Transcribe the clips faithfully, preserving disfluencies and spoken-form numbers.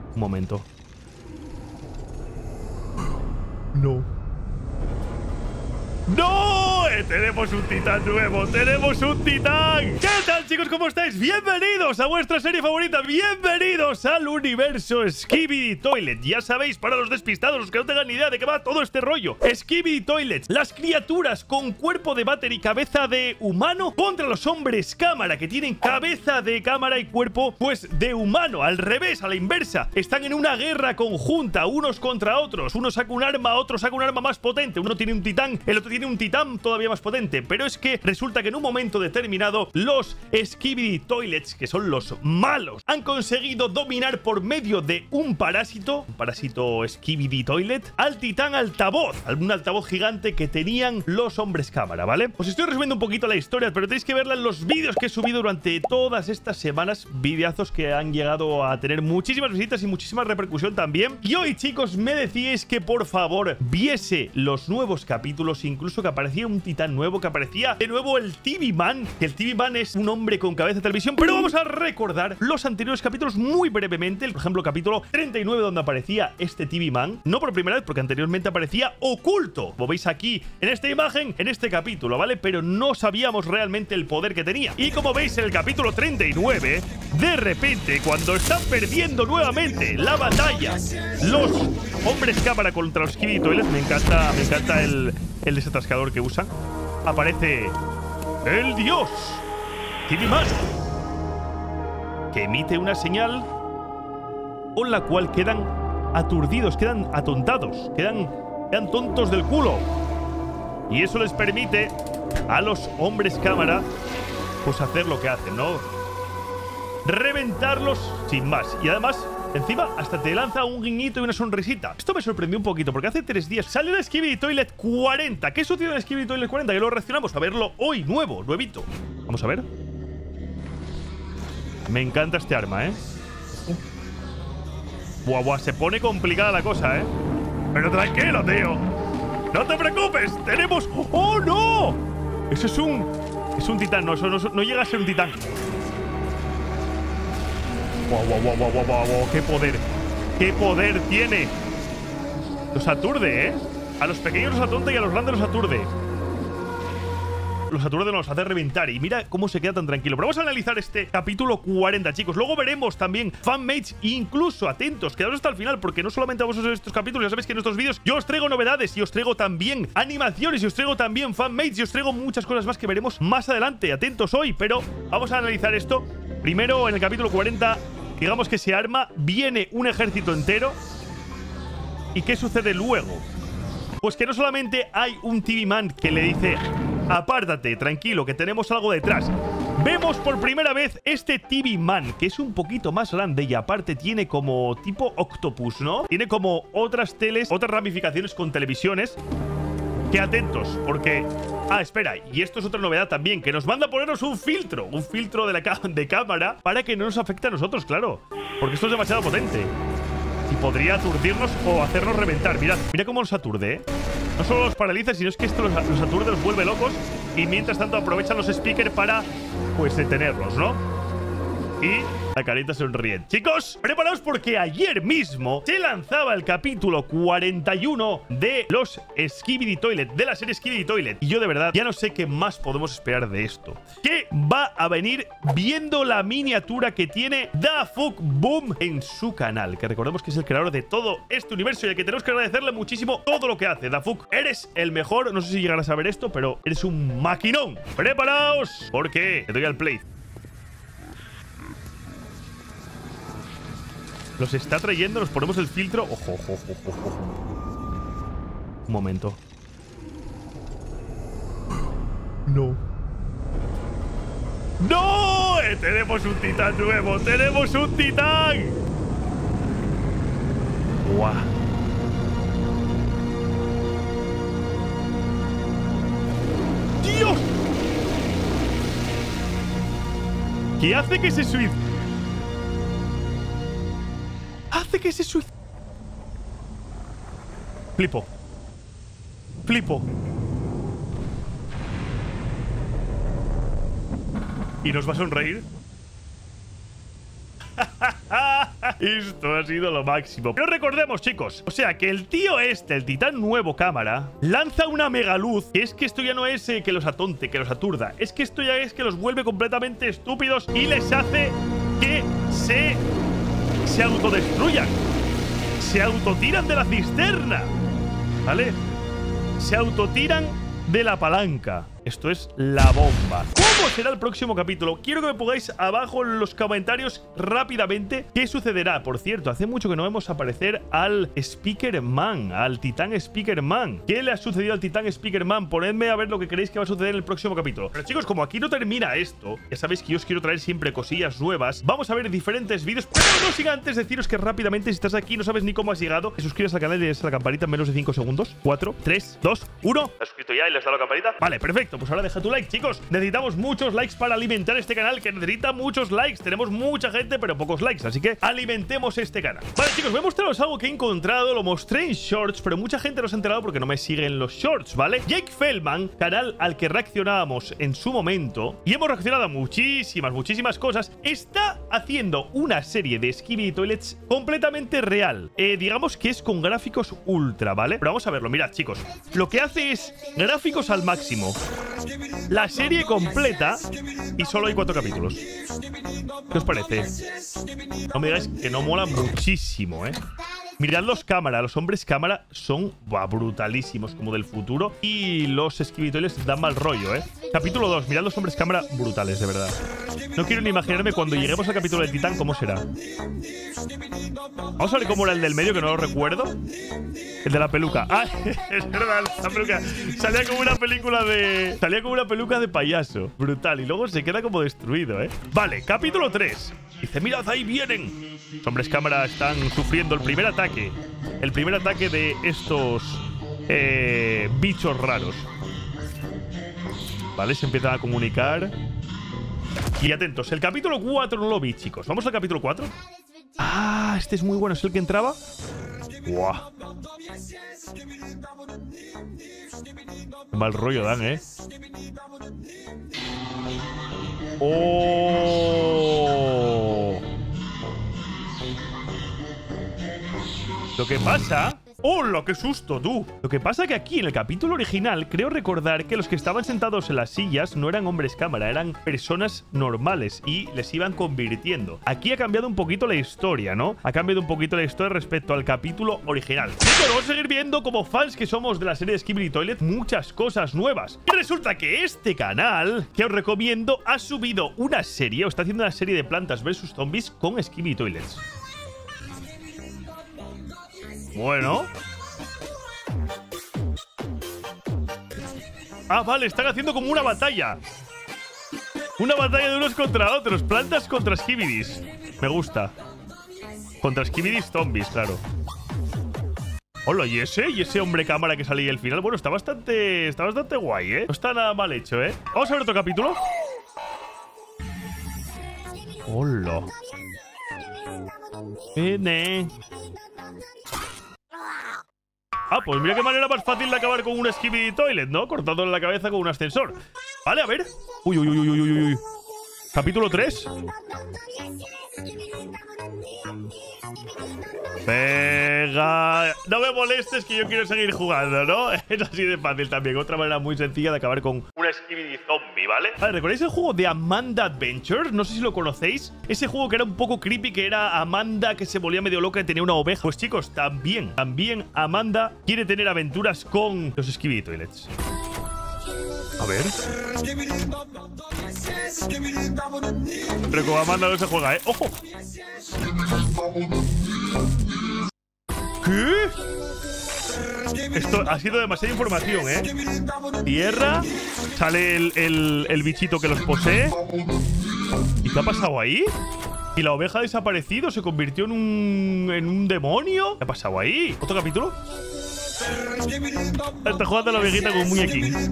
Un momento. No. ¡No! Eh, tenemos un titán nuevo. ¡Tenemos un titán! ¿Qué tal, chicos? ¿Cómo estáis? Bienvenidos a vuestra serie favorita. Bienvenidos al universo Skibidi Toilet. Ya sabéis, para los despistados, los que no tengan ni idea de qué va todo este rollo. Skibidi Toilets, las criaturas con cuerpo de váter y cabeza de humano contra los hombres cámara, que tienen cabeza de cámara y cuerpo, pues, de humano. Al revés, a la inversa. Están en una guerra conjunta, unos contra otros. Uno saca un arma, otro saca un arma más potente. Uno tiene un titán, el otro tiene un titán todavía más potente. Pero es que resulta que en un momento determinado los Skibidi Toilets, que son los malos, han conseguido dominar por medio de un parásito, un parásito Skibidi Toilet, al titán altavoz, algún altavoz gigante que tenían los hombres cámara, ¿vale? Os estoy resumiendo un poquito la historia, pero tenéis que verla en los vídeos que he subido durante todas estas semanas, videazos que han llegado a tener muchísimas visitas y muchísima repercusión también. Y hoy, chicos, me decíais que por favor viese los nuevos capítulos, incluso que aparecía un titán nuevo, que aparecía de nuevo el T V Man, que el T V Man es un hombre con cabeza de televisión. Pero vamos a recordar los anteriores capítulos muy brevemente. Por ejemplo, capítulo treinta y nueve, donde aparecía este T V Man, no por primera vez, porque anteriormente aparecía oculto, como veis aquí en esta imagen, en este capítulo, ¿vale? Pero no sabíamos realmente el poder que tenía. Y como veis en el capítulo treinta y nueve, de repente, cuando están perdiendo nuevamente la batalla los hombres cámara contra los Skibidi Toilets, me encanta, me encanta el, el desatascador que usan, aparece el dios T V Man, que emite una señal con la cual quedan aturdidos, quedan atontados, quedan, quedan tontos del culo. Y eso les permite a los hombres cámara pues hacer lo que hacen, ¿no? Reventarlos sin más. Y además, encima, hasta te lanza un guiñito y una sonrisita. Esto me sorprendió un poquito, porque hace tres días salió el Skibidi Toilet cuarenta. ¿Qué sucedió en el Skibidi Toilet cuarenta? Que lo reaccionamos a verlo hoy, nuevo, nuevito. Vamos a ver. Me encanta este arma, ¿eh? Buah, buah, se pone complicada la cosa, ¿eh? Pero tranquilo, tío. No te preocupes, tenemos... ¡Oh, no! Eso es un... Es un titán, no, eso no, no llega a ser un titán. Wow, wow, wow, wow, wow, wow, qué poder. Qué poder tiene. Los aturde, ¿eh? A los pequeños los atonta y a los grandes los aturde. Los aturde, no los hace reventar. Y mira cómo se queda tan tranquilo. Pero vamos a analizar este capítulo cuarenta, chicos. Luego veremos también fanmates. Incluso, atentos, quedaos hasta el final, porque no solamente a vosotros estos capítulos, ya sabéis que en estos vídeos yo os traigo novedades y os traigo también animaciones y os traigo también fanmates y os traigo muchas cosas más que veremos más adelante. Atentos hoy, pero vamos a analizar esto. Primero, en el capítulo cuarenta, digamos que se arma, viene un ejército entero. ¿Y qué sucede luego? Pues que no solamente hay un T V Man que le dice: apártate, tranquilo, que tenemos algo detrás. Vemos por primera vez este T V Man, que es un poquito más grande y aparte tiene como tipo octopus, ¿no? Tiene como otras teles, otras ramificaciones con televisiones. Que atentos, porque... Ah, espera, y esto es otra novedad también, que nos manda a ponernos un filtro, un filtro de, la ca de cámara para que no nos afecte a nosotros, claro. Porque esto es demasiado potente. Y podría aturdirnos o hacernos reventar. Mirad, mira cómo nos aturde, ¿eh? No solo los paraliza, sino es que esto los, los aturde, los vuelve locos. Y mientras tanto aprovechan los speakers para, pues, detenerlos, ¿no? Y la carita sonríe. Chicos, preparaos porque ayer mismo se lanzaba el capítulo cuarenta y uno de los Skibidi Toilet, de la serie Skibidi Toilet. Y yo de verdad ya no sé qué más podemos esperar de esto. ¿Qué va a venir viendo la miniatura que tiene DaFuqBoom en su canal? Que recordemos que es el creador de todo este universo y al que tenemos que agradecerle muchísimo todo lo que hace. Dafuq, eres el mejor. No sé si llegarás a ver esto, pero eres un maquinón. Preparaos porque te doy al play. Los está trayendo, nos ponemos el filtro. Ojo, ojo, ojo, ojo. Un momento. No. ¡No! Eh, tenemos un titán nuevo. ¡Tenemos un titán! ¡Guau! ¡Dios! ¿Qué hace que se suicide? Hace que se suicide. Flipo. Flipo. ¿Y nos va a sonreír? Esto ha sido lo máximo. Pero recordemos, chicos, o sea, que el tío este, el titán nuevo cámara, lanza una megaluz, que es que esto ya no es eh, que los atonte, que los aturda. Es que esto ya es que los vuelve completamente estúpidos y les hace que se, se autodestruyan. Se autotiran de la cisterna. ¿Vale? Se autotiran de la palanca. Esto es la bomba. ¿Cómo será el próximo capítulo? Quiero que me pongáis abajo en los comentarios rápidamente qué sucederá. Por cierto, hace mucho que no vemos aparecer al Speaker Man, al Titán Speaker Man. ¿Qué le ha sucedido al Titán Speaker Man? Ponedme a ver lo que creéis que va a suceder en el próximo capítulo. Pero chicos, como aquí no termina esto, ya sabéis que yo os quiero traer siempre cosillas nuevas. Vamos a ver diferentes vídeos, pero no sin antes deciros que rápidamente, si estás aquí y no sabes ni cómo has llegado, te suscribes al canal y le das a la campanita en menos de cinco segundos. cuatro, tres, dos, uno. ¿Te has suscrito ya y le has dado a la campanita? Vale, perfecto. Pues ahora deja tu like, chicos. Necesitamos muchos likes para alimentar este canal, que necesita muchos likes. Tenemos mucha gente, pero pocos likes, así que alimentemos este canal. Vale, chicos, voy a mostraros algo que he encontrado. Lo mostré en Shorts, pero mucha gente no se ha enterado porque no me sigue en los Shorts, ¿vale? Jake Feldman, canal al que reaccionábamos en su momento, y hemos reaccionado a muchísimas, muchísimas cosas, está haciendo una serie de Skibidi Toilets completamente real. Eh, digamos que es con gráficos ultra, ¿vale? Pero vamos a verlo. Mirad, chicos, lo que hace es gráficos al máximo, la serie completa, y solo hay cuatro capítulos. ¿Qué os parece? No me digáis que no mola muchísimo, ¿eh? Mirad los cámara, los hombres cámara son buah, brutalísimos, como del futuro. Y los Skibidi Toilets dan mal rollo, ¿eh? Capítulo dos, mirad los hombres cámara brutales, de verdad. No quiero ni imaginarme cuando lleguemos al capítulo del Titán cómo será. Vamos a ver cómo era el del medio, que no lo recuerdo. El de la peluca. Ah, es verdad, la peluca. Salía como una película de... Salía como una peluca de payaso. Brutal. Y luego se queda como destruido, ¿eh? Vale, capítulo tres. Dice, mirad, ahí vienen. Los hombres cámara están sufriendo el primer ataque. El primer ataque de estos eh, bichos raros. Vale, se empiezan a comunicar. Y atentos, el capítulo cuatro no lo vi, chicos. ¿Vamos al capítulo cuatro? Ah, este es muy bueno. ¿Es el que entraba? Buah. Mal rollo dan, ¿eh? ¡Oh! Lo que pasa... ¡Hola! ¡Qué susto, tú! Lo que pasa que aquí, en el capítulo original, creo recordar que los que estaban sentados en las sillas no eran hombres cámara, eran personas normales y les iban convirtiendo. Aquí ha cambiado un poquito la historia, ¿no? Ha cambiado un poquito la historia respecto al capítulo original. Y bueno, vamos a seguir viendo, como fans que somos de la serie de Skibidi Toilet, muchas cosas nuevas. Y resulta que este canal, que os recomiendo, ha subido una serie, o está haciendo una serie de Plantas versus Zombies con Skibidi Toilets. Bueno. Ah, vale, están haciendo como una batalla. Una batalla de unos contra otros. Plantas contra Skibidis. Me gusta. Contra Skibidis zombies, claro. Hola, ¿y ese? ¿Y ese hombre cámara que salía al final? Bueno, está bastante... Está bastante guay, ¿eh? No está nada mal hecho, ¿eh? Vamos a ver otro capítulo. Hola. Viene. Ah, pues mira qué manera más fácil de acabar con un Skibidi Toilet, ¿no? Cortándole la cabeza con un ascensor. Vale, a ver. Uy, uy, uy, uy, uy, uy. Capítulo tres. Venga. No me molestes que yo quiero seguir jugando, ¿no? Es así de fácil también. Otra manera muy sencilla de acabar con un Skibidi Zombie, ¿vale? Vale, ¿recordáis el juego de Amanda Adventures? No sé si lo conocéis. Ese juego que era un poco creepy, que era Amanda que se volvía medio loca y tenía una oveja. Pues chicos, también, también Amanda quiere tener aventuras con los Skibidi Toilets. A ver. Pero con Amanda no se juega, ¿eh? ¡Ojo! ¿Qué? Esto ha sido demasiada información, ¿eh? Tierra. Sale el, el, el bichito que los posee. ¿Y qué ha pasado ahí? ¿Y la oveja ha desaparecido? ¿Se convirtió en un, en un demonio? ¿Qué ha pasado ahí? ¿Otro capítulo? Está jugando la ovejita con un muñequín.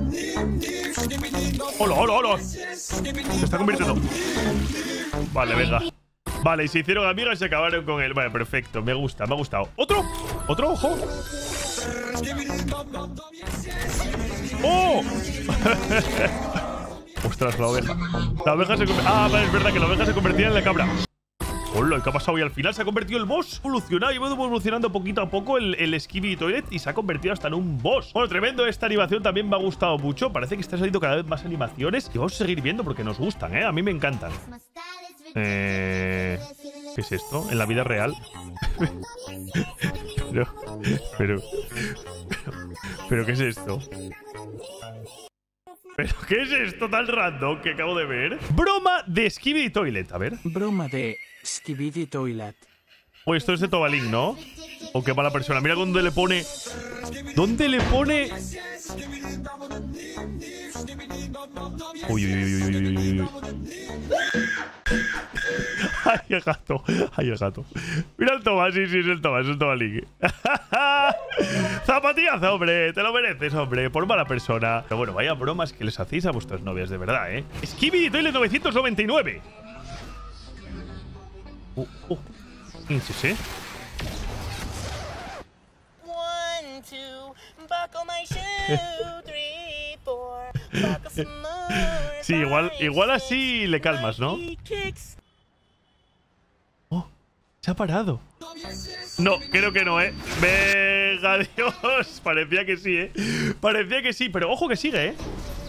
¡Hola, hola, hola! Se está convirtiendo. Vale, venga. Vale, y se hicieron amigas y se acabaron con él. Vale, perfecto. Me gusta, me ha gustado. ¿Otro? ¿Otro? ¡Ojo! ¡Oh! Ostras, la oveja. La oveja se convirtió... Ah, vale, es verdad que la oveja se convertía en la cabra. Hola, ¿qué ha pasado? Y al final se ha convertido el boss. Evolucionado, y hemos evolucionando poquito a poco el, el Skibidi Toilet y se ha convertido hasta en un boss. Bueno, tremendo. Esta animación también me ha gustado mucho. Parece que está saliendo cada vez más animaciones y vamos a seguir viendo porque nos gustan, ¿eh? A mí me encantan. Eh... ¿Qué es esto? En la vida real. pero, pero, pero... ¿Pero qué es esto? ¿Pero qué es esto tan random que acabo de ver? Broma de Skibidi Toilet, a ver. Broma de Skibidi Toilet. Pues esto es de Tobalín, ¿no? O qué mala persona. Mira dónde le pone... ¿Dónde le pone...? Uy, uy, uy, uy, uy, uy, uy. Ay, el gato. Ay, el gato. Mira el Tomás, sí, sí, es el Tomás, es el Tobalín. Zapatillazo, hombre. Te lo mereces, hombre. Por mala persona. Pero bueno, vaya bromas que les hacéis a vuestras novias, de verdad, ¿eh? Skibidi Toilet novecientos noventa y nueve. Oh, oh. ¿Quién es ese? Sí, igual, igual así le calmas, ¿no? Oh, se ha parado. No, creo que no, ¿eh? Venga, Dios. Parecía que sí, ¿eh? Parecía que sí, pero ojo que sigue, ¿eh?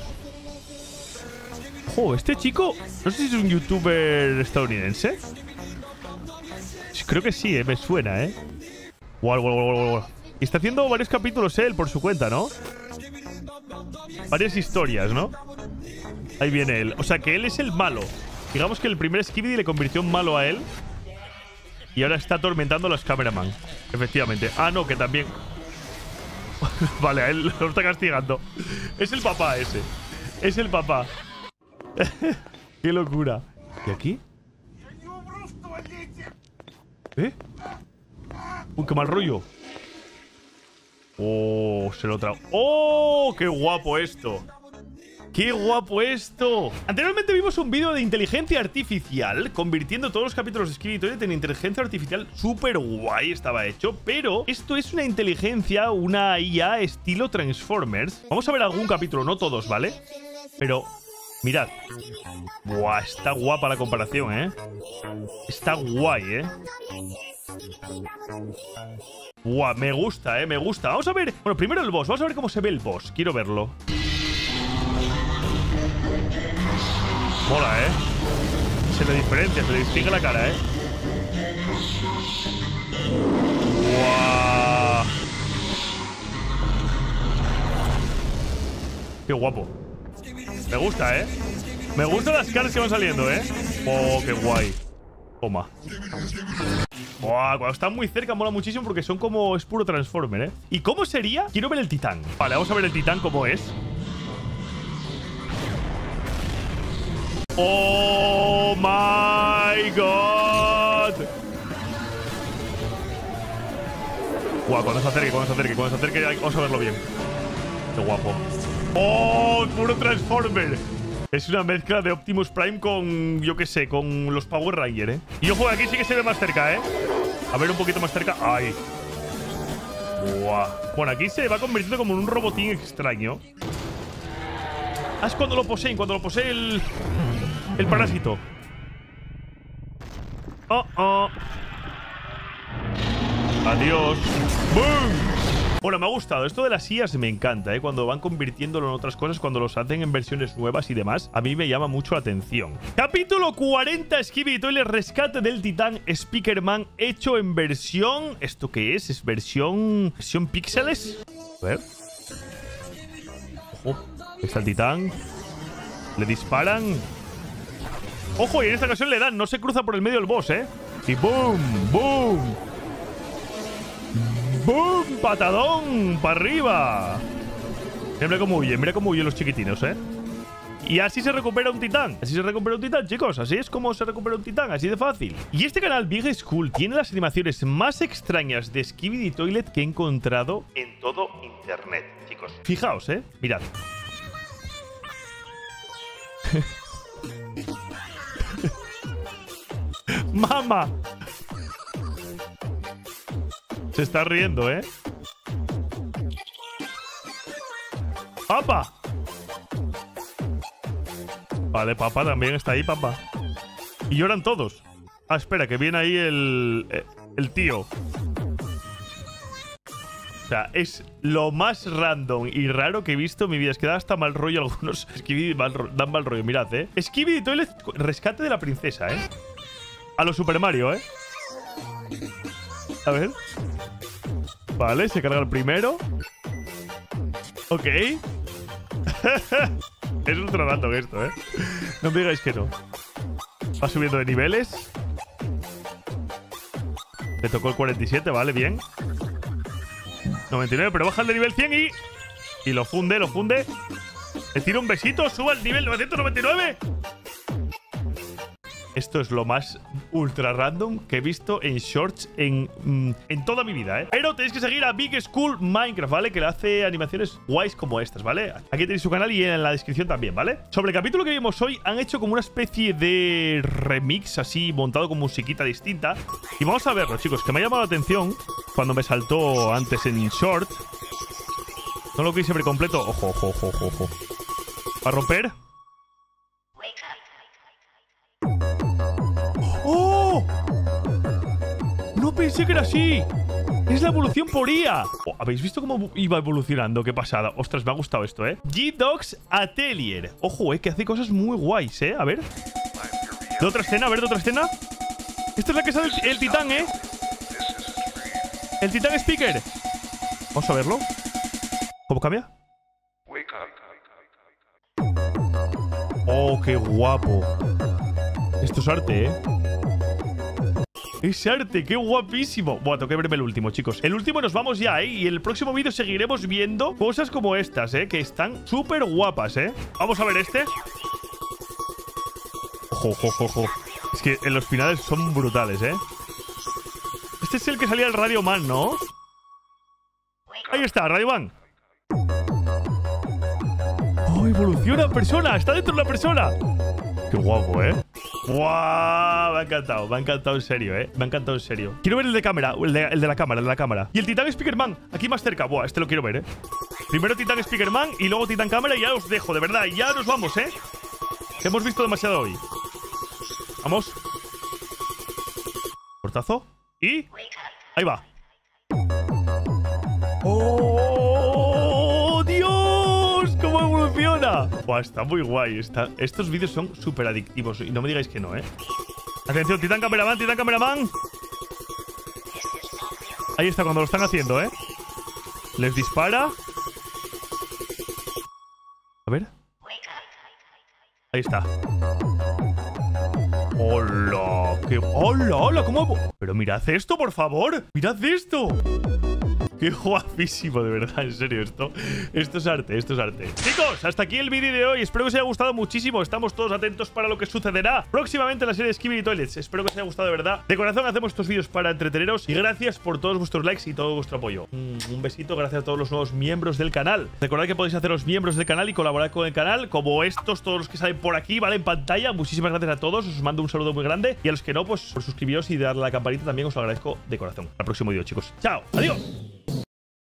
Ojo, este chico... No sé si es un youtuber estadounidense. Creo que sí, ¿eh? Me suena, ¿eh? Guau, guau, guau, guau, guau. Y está haciendo varios capítulos él por su cuenta, ¿no? Varias historias, ¿no? Ahí viene él. O sea, que él es el malo. Digamos que el primer Skibidi le convirtió en malo a él. Y ahora está atormentando a los cameraman. Efectivamente. Ah, no, que también... Vale, a él lo está castigando. Es el papá ese. Es el papá. Qué locura. ¿Y aquí? ¿Eh? Uy, qué mal rollo. Oh, se lo trago. ¡Oh! ¡Qué guapo esto! ¡Qué guapo esto! Anteriormente vimos un vídeo de inteligencia artificial convirtiendo todos los capítulos de Skibidi Toilet en inteligencia artificial súper guay estaba hecho, pero esto es una inteligencia, una I A estilo Transformers. Vamos a ver algún capítulo, no todos, ¿vale? Pero, mirad. Buah, está guapa la comparación, ¿eh? Está guay, ¿eh? Buah, me gusta, eh, me gusta. Vamos a ver, bueno, primero el boss. Vamos a ver cómo se ve el boss. Quiero verlo. Mola, eh. Se le diferencia, se le distingue la cara, eh. Buah. Qué guapo. Me gusta, eh. Me gustan las caras que van saliendo, eh. Oh, qué guay. Toma. Wow, cuando están muy cerca mola muchísimo porque son como... Es puro Transformer, ¿eh? ¿Y cómo sería? Quiero ver el titán. Vale, vamos a ver el titán cómo es. ¡Oh, my God! Guau, cuando se acerque, cuando se acerque, cuando se acerque vamos a verlo bien. Qué guapo. ¡Oh, puro Transformer! Es una mezcla de Optimus Prime con, yo qué sé, con los Power Rangers, ¿eh? Y ojo, aquí sí que se ve más cerca, ¿eh? A ver un poquito más cerca. ¡Ay! ¡Buah! Bueno, aquí se va convirtiendo como en un robotín extraño. Ah, es cuando lo poseen, cuando lo posee el... El parásito. ¡Oh, oh! ¡Adiós! ¡Boom! Bueno, me ha gustado. Esto de las I As me encanta, ¿eh? Cuando van convirtiéndolo en otras cosas, cuando los hacen en versiones nuevas y demás, a mí me llama mucho la atención. Capítulo cuarenta, Skibidi Toilet, rescate del titán Speakerman, hecho en versión... ¿Esto qué es? ¿Es versión... versión píxeles? A ver. Ojo. Está el titán. Le disparan. Ojo, y en esta ocasión le dan. No se cruza por el medio del boss, ¿eh? Y ¡boom! ¡Boom! ¡Boom! ¡Patadón! ¡Para arriba! Mira cómo huyen, mira cómo huyen los chiquitinos, ¿eh? Y así se recupera un titán. Así se recupera un titán, chicos. Así es como se recupera un titán, así de fácil. Y este canal, Big School, tiene las animaciones más extrañas de Skibidi Toilet que he encontrado en todo internet, chicos. Fijaos, ¿eh? Mirad. ¡Mamá! Se está riendo, ¿eh? ¡Papa! Vale, papá también está ahí, papá. Y lloran todos. Ah, espera, que viene ahí el... El tío. O sea, es lo más random y raro que he visto en mi vida. Es que da hasta mal rollo algunos. Skibidi dan mal rollo, mirad, ¿eh? Skibidi Toilet, rescate de la princesa, ¿eh? A lo Super Mario, ¿eh? A ver. Vale, se carga el primero. Ok. Es ultra random esto, ¿eh? No me digáis que no. Va subiendo de niveles. Le tocó el cuarenta y siete, vale, bien. noventa y nueve, pero baja el de nivel cien y... Y lo funde, lo funde. Le tira un besito, sube al nivel novecientos noventa y nueve. Esto es lo más ultra random que he visto en shorts en, mm, en toda mi vida, ¿eh? Pero tenéis que seguir a Big School Minecraft, ¿vale? Que le hace animaciones guays como estas, ¿vale? Aquí tenéis su canal y en la descripción también, ¿vale? Sobre el capítulo que vimos hoy, han hecho como una especie de remix así, montado con musiquita distinta. Y vamos a verlo, chicos, que me ha llamado la atención cuando me saltó antes en short. No lo quise ver completo. Ojo, ojo, ojo, ojo, ojo. ¿Va a romper? ¡Oh! No pensé que era así. Es la evolución por I A. Oh, ¿habéis visto cómo iba evolucionando? Qué pasada. Ostras, me ha gustado esto, ¿eh? G-Dogs Atelier. Ojo, ¿eh? Que hace cosas muy guays, ¿eh? A ver. De otra escena, a ver, de otra escena. Esta es la que sale el, el titán, ¿eh? El titán speaker. Vamos a verlo. ¿Cómo cambia? Oh, qué guapo. Esto es arte, ¿eh? Es arte, qué guapísimo. Bueno, tengo que verme el último, chicos. El último nos vamos ya, ¿eh? Y en el próximo vídeo seguiremos viendo cosas como estas, ¿eh? Que están súper guapas, ¿eh? Vamos a ver este. Ojo, ojo, ojo, ojo. Es que en los finales son brutales, ¿eh? Este es el que salía el Radio Man, ¿no? Ahí está, Radio Man. ¡Oh, evoluciona persona! ¡Está dentro de la persona! ¡Qué guapo, eh! ¡Guau! Me ha encantado, me ha encantado en serio, eh. Me ha encantado en serio. Quiero ver el de cámara, el de, el de la cámara, el de la cámara. Y el Titán Speakerman, aquí más cerca. Buah, este lo quiero ver, eh. Primero Titán Speakerman y luego Titán Cámara y ya os dejo, de verdad. Y ya nos vamos, eh. Hemos visto demasiado hoy. Vamos. Cortazo. Y... ahí va. ¡Oh, Dios! ¿Cómo evoluciona? Buah, está muy guay. Está... Estos vídeos son súper adictivos. Y no me digáis que no, ¿eh? Atención, Titán Cameraman, Titán Cameraman. Ahí está, cuando lo están haciendo, ¿eh? Les dispara. A ver. Ahí está. ¡Hola! ¡Qué... ¡Hola, hola! ¿Cómo...? Pero mirad esto, por favor. ¡Mirad esto! ¡Qué guapísimo, de verdad! En serio, esto esto es arte, esto es arte. Chicos, hasta aquí el vídeo de hoy. Espero que os haya gustado muchísimo. Estamos todos atentos para lo que sucederá próximamente en la serie de Skibidi Toilets. Espero que os haya gustado de verdad. De corazón hacemos estos vídeos para entreteneros. Y gracias por todos vuestros likes y todo vuestro apoyo. Un besito, gracias a todos los nuevos miembros del canal. Recordad que podéis haceros miembros del canal y colaborar con el canal, como estos, todos los que salen por aquí, ¿vale? En pantalla. Muchísimas gracias a todos. Os mando un saludo muy grande. Y a los que no, pues por suscribiros y darle a la campanita también os lo agradezco de corazón. Hasta el próximo vídeo, chicos. ¡Chao! ¡Adiós!